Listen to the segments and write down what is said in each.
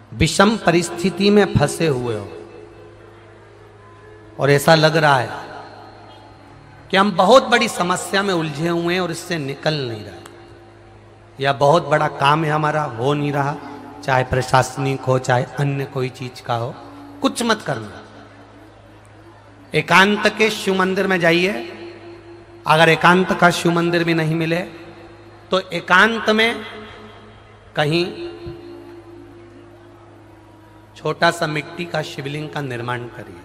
विषम परिस्थिति में फंसे हुए हो और ऐसा लग रहा है कि हम बहुत बड़ी समस्या में उलझे हुए हैं और इससे निकल नहीं रहे, या बहुत बड़ा काम है हमारा, हो नहीं रहा, चाहे प्रशासनिक हो चाहे अन्य कोई चीज का हो, कुछ मत करना। एकांत के शिव मंदिर में जाइए। अगर एकांत का शिव मंदिर भी नहीं मिले तो एकांत में कहीं छोटा सा मिट्टी का शिवलिंग का निर्माण करिए,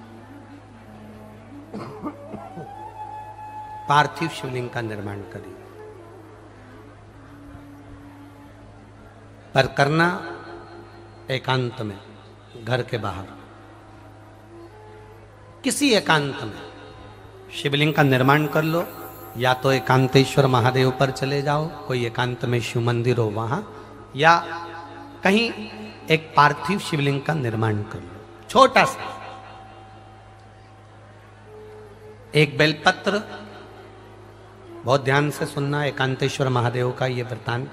पार्थिव शिवलिंग का निर्माण करिए, पर करना एकांत में, घर के बाहर किसी एकांत में शिवलिंग का निर्माण कर लो। या तो एकांतेश्वर महादेव पर चले जाओ, कोई एकांत में शिव मंदिर हो वहां, या कहीं एक पार्थिव शिवलिंग का निर्माण कर लो, छोटा सा। एक बेलपत्र, बहुत ध्यान से सुनना, एकांतेश्वर महादेव का ये वृतांत।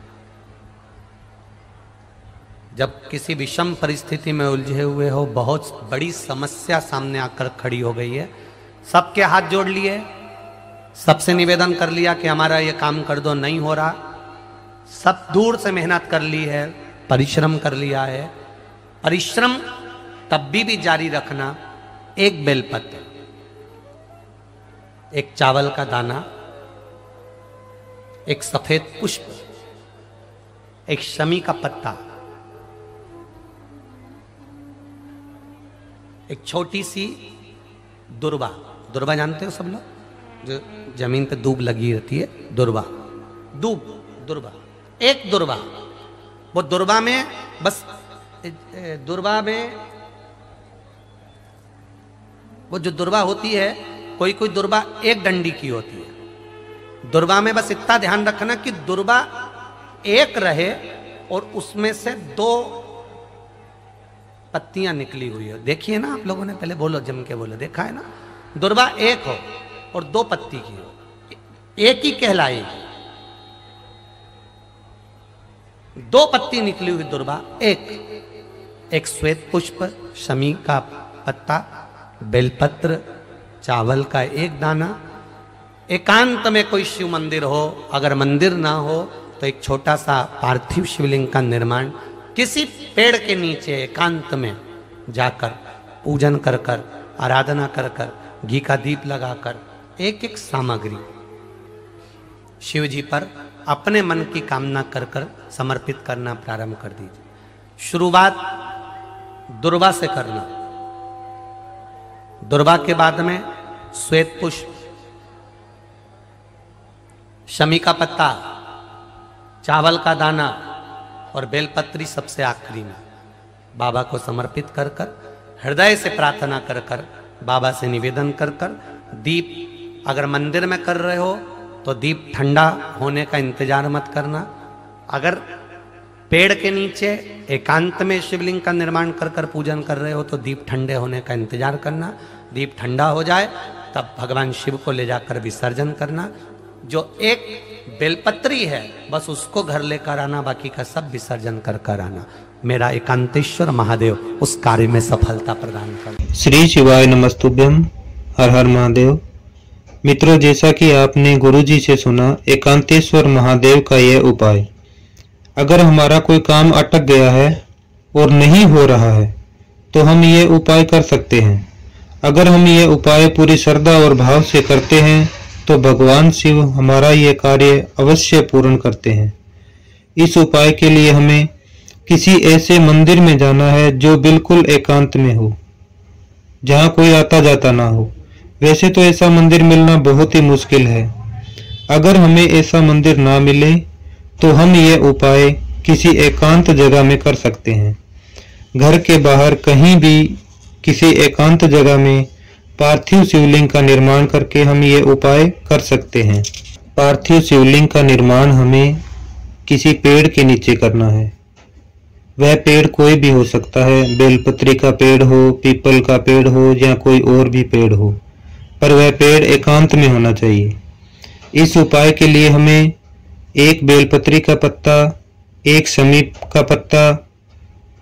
जब किसी विषम परिस्थिति में उलझे हुए हो, बहुत बड़ी समस्या सामने आकर खड़ी हो गई है, सबके हाथ जोड़ लिए, सबसे निवेदन कर लिया कि हमारा ये काम कर दो, नहीं हो रहा, सब दूर से मेहनत कर ली है, परिश्रम कर लिया है, परिश्रम तब भी जारी रखना। एक बेलपत्र, एक चावल का दाना, एक सफेद पुष्प, एक शमी का पत्ता, एक छोटी सी दुर्वा। दुर्वा जानते हो सब लोग, जो जमीन पे दूब लगी रहती है, दुर्वा, दुर्वा, एक दुर्वा। वो दुर्वा में बस, दुर्वा में वो जो दुर्वा होती है, कोई कोई दुर्वा एक डंडी की होती है। दुर्वा में बस इतना ध्यान रखना कि दुर्वा एक रहे और उसमें से 2 पत्तियां निकली हुई है। देखिए ना आप लोगों ने, पहले बोलो, जम के बोलो, देखा है ना? दुर्वा एक हो और 2 पत्ती की हो, एक ही कहलाएगी। 2 पत्ती निकली हुई दुर्वा, एक श्वेत पुष्प, शमी का पत्ता, बेलपत्र, चावल का एक दाना। एकांत में कोई शिव मंदिर हो, अगर मंदिर ना हो तो एक छोटा सा पार्थिव शिवलिंग का निर्माण किसी पेड़ के नीचे एकांत में जाकर पूजन कर कर, आराधना कर कर, घी का दीप लगाकर, एक एक सामग्री शिव जी पर अपने मन की कामना कर कर समर्पित करना प्रारंभ कर दीजिए। शुरुआत दुर्वा से करना। दुर्वा के बाद में श्वेत पुष्प, शमी का पत्ता, चावल का दाना और बेलपत्री सबसे आखिरी में बाबा को समर्पित कर कर, हृदय से प्रार्थना कर कर, बाबा से निवेदन कर कर, दीप अगर मंदिर में कर रहे हो तो दीप ठंडा होने का इंतजार मत करना। अगर पेड़ के नीचे एकांत में शिवलिंग का निर्माण कर कर पूजन कर रहे हो तो दीप ठंडे होने का इंतजार करना। दीप ठंडा हो जाए तब भगवान शिव को ले जाकर विसर्जन करना। जो एक बेलपत्री है बस उसको घर लेकर आना, बाकी का सब विसर्जन कर कर आना। मेरा एकांतेश्वर महादेव उस कार्य में सफलता प्रदान कर। श्री शिवाय नमस्तुभ्यम। हर हर महादेव। मित्रों, जैसा कि आपने गुरुजी से सुना एकांतेश्वर महादेव का यह उपाय, अगर हमारा कोई काम अटक गया है और नहीं हो रहा है तो हम ये उपाय कर सकते हैं। अगर हम ये उपाय पूरी श्रद्धा और भाव से करते हैं तो भगवान शिव हमारा ये कार्य अवश्य पूर्ण करते हैं। इस उपाय के लिए हमें किसी ऐसे मंदिर में जाना है जो बिल्कुल एकांत में हो, जहाँ कोई आता जाता ना हो। वैसे तो ऐसा मंदिर मिलना बहुत ही मुश्किल है। अगर हमें ऐसा मंदिर ना मिले तो हम ये उपाय किसी एकांत जगह में कर सकते हैं। घर के बाहर कहीं भी किसी एकांत जगह में पार्थिव शिवलिंग का निर्माण करके हम ये उपाय कर सकते हैं। पार्थिव शिवलिंग का निर्माण हमें किसी पेड़ के नीचे करना है। वह पेड़ कोई भी हो सकता है, बेलपत्री का पेड़ हो, पीपल का पेड़ हो या कोई और भी पेड़ हो, पर वह पेड़ एकांत में होना चाहिए। इस उपाय के लिए हमें 1 बेलपत्री का पत्ता, 1 शमी का पत्ता,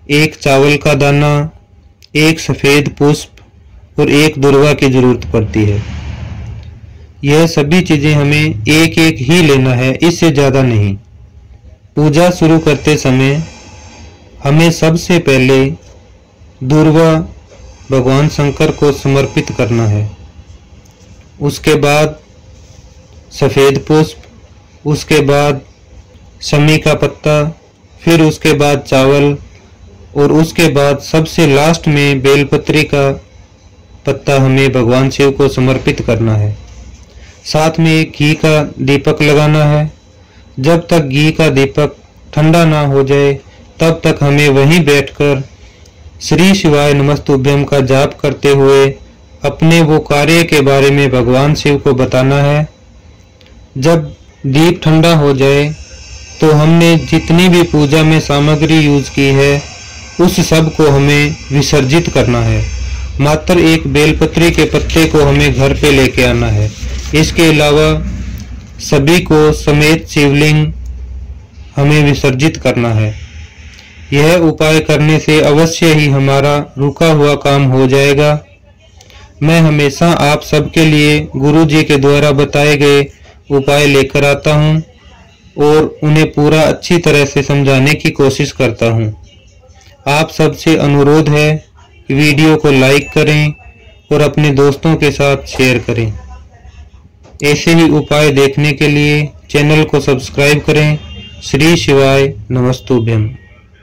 एक चावल का दाना, एक सफ़ेद पुष्प और एक दुर्वा की जरूरत पड़ती है। यह सभी चीज़ें हमें एक एक ही लेना है, इससे ज़्यादा नहीं। पूजा शुरू करते समय हमें सबसे पहले दुर्वा भगवान शंकर को समर्पित करना है, उसके बाद सफ़ेद पुष्प, उसके बाद शमी का पत्ता, फिर उसके बाद चावल और उसके बाद सबसे लास्ट में बेलपत्री का पत्ता हमें भगवान शिव को समर्पित करना है। साथ में एक घी का दीपक लगाना है। जब तक घी का दीपक ठंडा ना हो जाए तब तक हमें वहीं बैठकर श्री शिवाय नमस्तुभ्यम का जाप करते हुए अपने वो कार्य के बारे में भगवान शिव को बताना है। जब दीप ठंडा हो जाए तो हमने जितनी भी पूजा में सामग्री यूज की है उस सब को हमें विसर्जित करना है। मात्र एक बेलपत्री के पत्ते को हमें घर पे लेके आना है। इसके अलावा सभी को समेत शिवलिंग हमें विसर्जित करना है। यह उपाय करने से अवश्य ही हमारा रुका हुआ काम हो जाएगा। मैं हमेशा आप सबके लिए गुरु जी के द्वारा बताए गए उपाय लेकर आता हूँ और उन्हें पूरा अच्छी तरह से समझाने की कोशिश करता हूँ। आप सबसे अनुरोध है कि वीडियो को लाइक करें और अपने दोस्तों के साथ शेयर करें। ऐसे ही उपाय देखने के लिए चैनल को सब्सक्राइब करें। श्री शिवाय नमस्तुभ्यम।